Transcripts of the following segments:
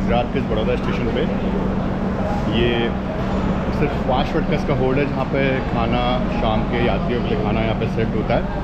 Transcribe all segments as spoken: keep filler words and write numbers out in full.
गुजरात के इस बड़ौदा स्टेशन पे। ये सिर्फ पाँच फुट का इसका होल्ड है, जहाँ पे खाना शाम के यात्रियों के लिए खाना यहाँ पे सेट होता है।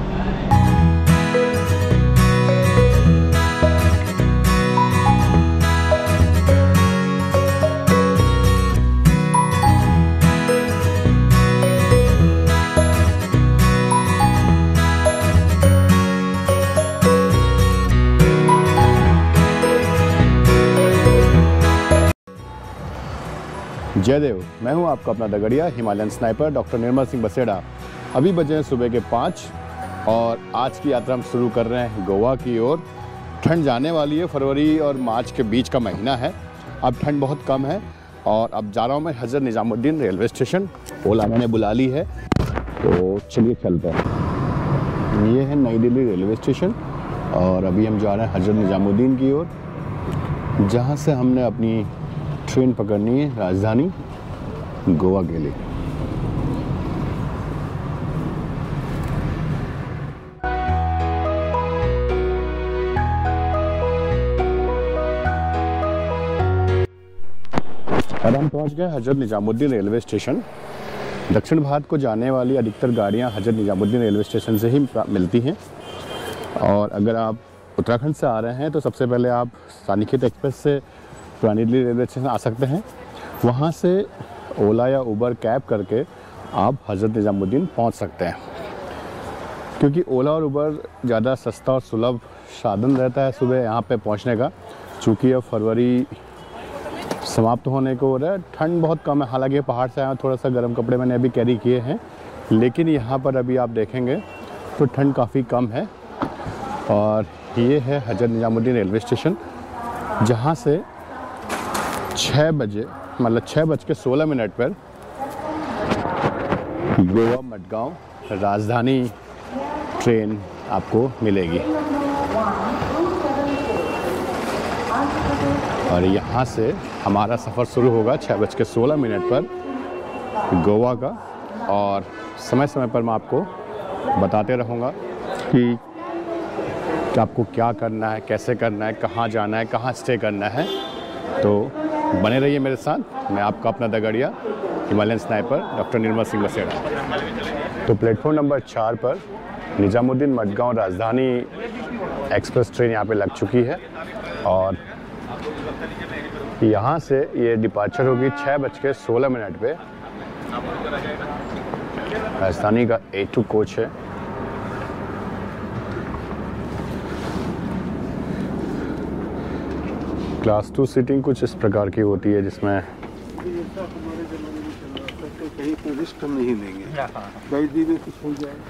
जय देव, मैं हूं आपका अपना दगड़िया Himalayan sniper doctor Nirmal Singh Basera. अभी बजे हैं सुबह के पाँच और आज की यात्रा हम शुरू कर रहे हैं गोवा की ओर। ठंड जाने वाली है, फरवरी और मार्च के बीच का महीना है। अब ठंड बहुत कम है और अब जा रहा हूं मैं हज़रत निज़ामुद्दीन रेलवे स्टेशन। ओला मैंने बुला ली है, तो चलिए चलते हैं। ये है नई दिल्ली रेलवे स्टेशन और अभी हम जा रहे हैं हज़रत निज़ामुद्दीन की ओर, जहाँ से हमने अपनी ट्रेन पकड़नी है राजधानी गोवा के लिए। और हम पहुंच गए हज़रत निज़ामुद्दीन रेलवे स्टेशन। दक्षिण भारत को जाने वाली अधिकतर गाड़ियां हज़रत निज़ामुद्दीन रेलवे स्टेशन से ही मिलती हैं। और अगर आप उत्तराखंड से आ रहे हैं तो सबसे पहले आप रानीखेत एक्सप्रेस से पुरानी दिल्ली रेलवे स्टेशन आ सकते हैं। वहाँ से ओला या उबर कैब करके आप हज़रत निज़ामुद्दीन पहुँच सकते हैं, क्योंकि ओला और उबर ज़्यादा सस्ता और सुलभ साधन रहता है सुबह यहाँ पे पहुँचने का। चूँकि अब फरवरी समाप्त होने को हो रहा है, ठंड बहुत कम है। हालांकि पहाड़ से आया, थोड़ा सा गर्म कपड़े मैंने अभी कैरी किए हैं, लेकिन यहाँ पर अभी आप देखेंगे तो ठंड काफ़ी कम है। और ये है हज़रत निज़ामुद्दीन रेलवे स्टेशन, जहाँ से छः बजे मतलब छः बज के सोलह मिनट पर गोवा मडगांव राजधानी ट्रेन आपको मिलेगी। और यहाँ से हमारा सफ़र शुरू होगा छः बज के सोलह मिनट पर गोवा का। और समय समय पर मैं आपको बताते रहूँगा कि, कि आपको क्या करना है, कैसे करना है, कहाँ जाना है, कहाँ स्टे करना है। तो बने रहिए मेरे साथ। मैं आपका अपना दगड़िया Himalayan sniper doctor Nirmal Singh Basera. तो प्लेटफॉर्म नंबर चार पर निज़ामुद्दीन मडगांव राजधानी एक्सप्रेस ट्रेन यहाँ पे लग चुकी है और यहाँ से ये डिपार्चर होगी छः बज के सोलह मिनट पे। राजधानी का ए टू कोच है। क्लास टू सीटिंग कुछ इस प्रकार की होती है, जिसमें कहीं पर रिस्क हम नहीं लेंगे, कई दिन में कुछ हो जाए।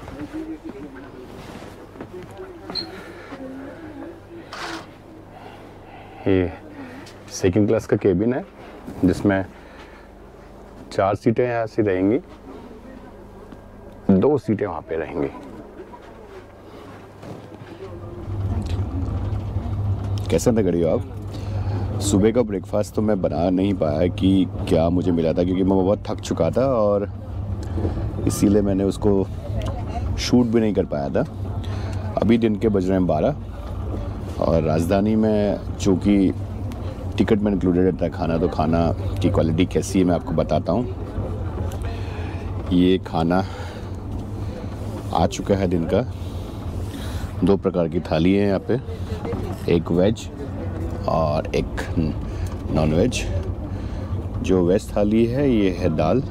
ये सेकंड क्लास का केबिन है, जिसमें चार सीटें यहाँ से रहेंगी, दो सीटें वहाँ पे रहेंगी। कैसे दगड़ियो आप? सुबह का ब्रेकफास्ट तो मैं बना नहीं पाया कि क्या मुझे मिला था, क्योंकि मैं बहुत थक चुका था और इसीलिए मैंने उसको शूट भी नहीं कर पाया था। अभी दिन के बज रहे हैं बारह और राजधानी में चूँकि टिकट में इंक्लूडेड रहता है खाना, तो खाना की क्वालिटी कैसी है मैं आपको बताता हूँ। ये खाना आ चुका है दिन का। दो प्रकार की थाली है यहाँ पे, एक वेज और एक नॉन वेज। जो वेज थाली है ये है दाल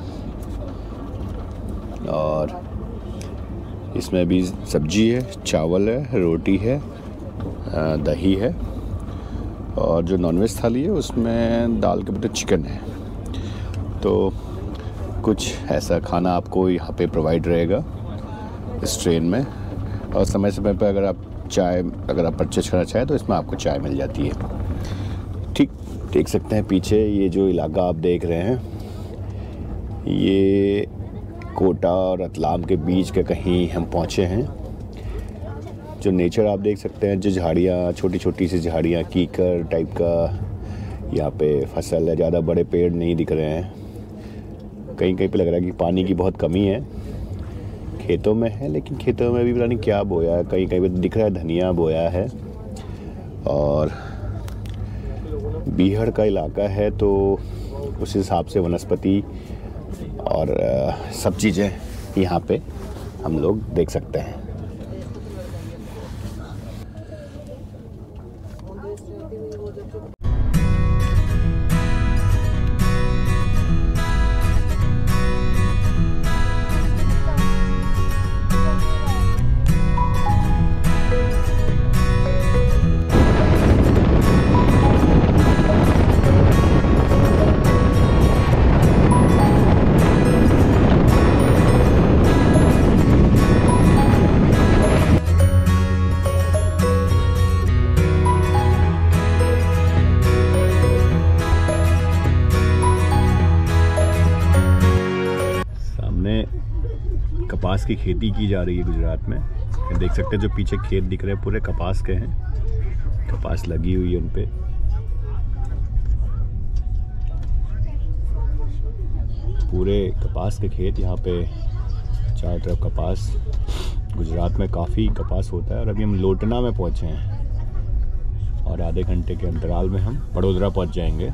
और इसमें भी सब्जी है, चावल है, रोटी है, दही है। और जो नॉन वेज थाली है उसमें दाल के बजाय चिकन है। तो कुछ ऐसा खाना आपको यहाँ पे प्रोवाइड रहेगा इस ट्रेन में। और समय समय पर अगर आप चाय अगर आप परचेज करना चाहें तो इसमें आपको चाय मिल जाती है। ठीक देख सकते हैं पीछे ये जो इलाका आप देख रहे हैं, ये कोटा और रतलाम के बीच के कहीं हम पहुँचे हैं। जो नेचर आप देख सकते हैं, जो झाड़ियाँ, छोटी छोटी सी झाड़ियाँ, कीकर टाइप का यहाँ पे फसल है। ज़्यादा बड़े पेड़ नहीं दिख रहे हैं। कहीं कहीं पे लग रहा है कि पानी की बहुत कमी है। खेतों में है, लेकिन खेतों में भी पता नहीं क्या बोया है। कहीं कहीं पे दिख रहा है धनिया बोया है। और बीहड़ का इलाका है, तो उस हिसाब से वनस्पति और आ, सब चीज़ें यहाँ पे हम लोग देख सकते हैं। कपास की खेती की जा रही है गुजरात में। देख सकते हैं जो पीछे खेत दिख रहे हैं पूरे कपास के हैं, कपास लगी हुई है उन पे। पूरे कपास के खेत यहाँ पे चारों तरफ कपास। गुजरात में काफ़ी कपास होता है। और अभी हम लोटना में पहुँचे हैं और आधे घंटे के अंतराल में हम बड़ोदरा पहुँच जाएंगे।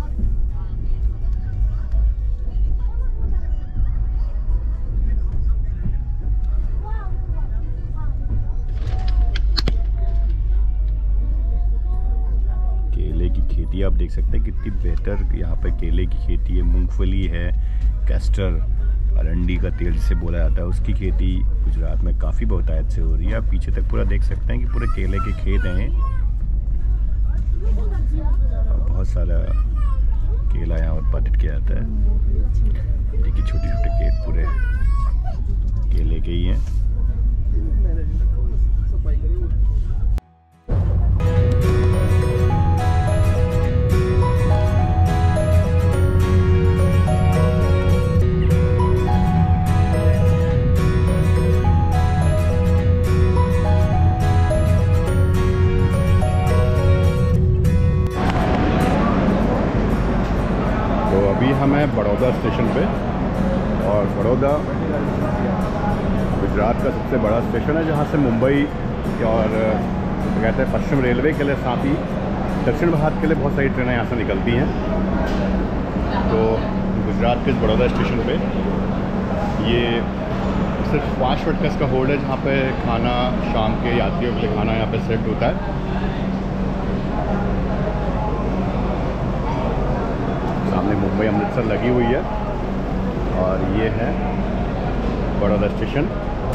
खेती आप देख सकते हैं कितनी बेहतर यहाँ पे केले की खेती है, मूंगफली है, कैस्टर, अरंडी का तेल जिसे बोला जाता है, उसकी खेती गुजरात में काफ़ी बहुतायत से हो रही है। आप पीछे तक पूरा देख सकते हैं कि पूरे केले के खेत हैं और बहुत सारा केला यहाँ उत्पादित किया जाता है। देखिए छोटे छोटे खेत पूरे केले के ही हैं। हम हैं बड़ौदा स्टेशन पे और बड़ौदा गुजरात का सबसे बड़ा स्टेशन है जहाँ से मुंबई और कहते हैं पश्चिम रेलवे के लिए, साथ ही दक्षिण भारत के लिए बहुत सारी ट्रेनें यहाँ से निकलती हैं। तो गुजरात के इस बड़ौदा स्टेशन पे ये सिर्फ पाँच मिनट का इसका होल्ड है जहाँ पे खाना शाम के यात्रियों के लिए खाना यहाँ पे सेट होता है। सामने मुंबई अमृतसर लगी हुई है और ये है बड़ौदा स्टेशन।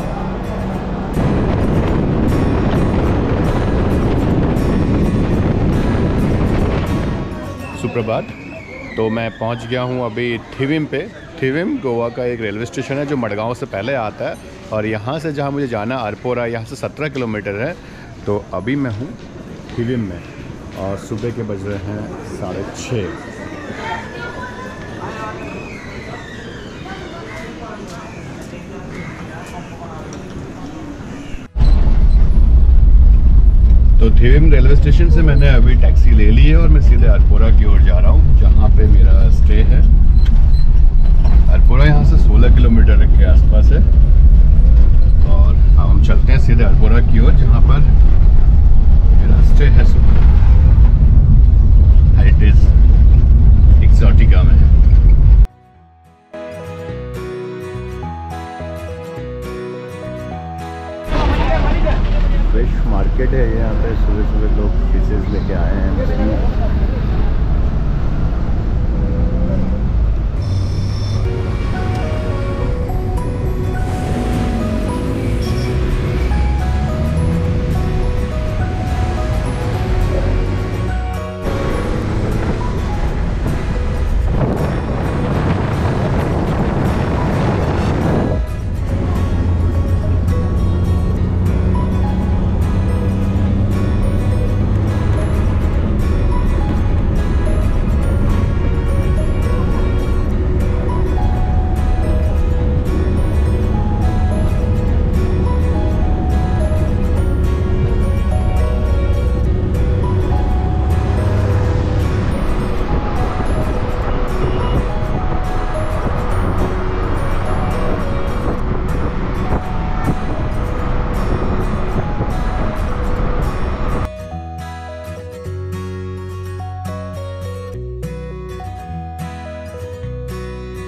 सुप्रभात। तो मैं पहुंच गया हूं अभी थिविम पे। थिविम गोवा का एक रेलवे स्टेशन है जो मडगांव से पहले आता है और यहाँ से जहाँ मुझे जाना अरपोरा, यहाँ से सत्रह किलोमीटर है। तो अभी मैं हूँ थिविम में और सुबह के बज रहे हैं साढ़े छः। तो थिविम रेलवे स्टेशन से मैंने अभी टैक्सी ले ली है और मैं सीधे अरपोरा की ओर जा रहा हूँ जहाँ पे मेरा स्टे है। अरपोरा यहाँ से सोलह किलोमीटर के आसपास है और अब हम चलते हैं सीधे अरपोरा की ओर जहाँ पर मेरा स्टे है सुबह हेरिटेज एक्सोटिका में। फिश मार्केट है यहाँ पे, सुबह सुबह लोग फिशेस लेके आए हैं।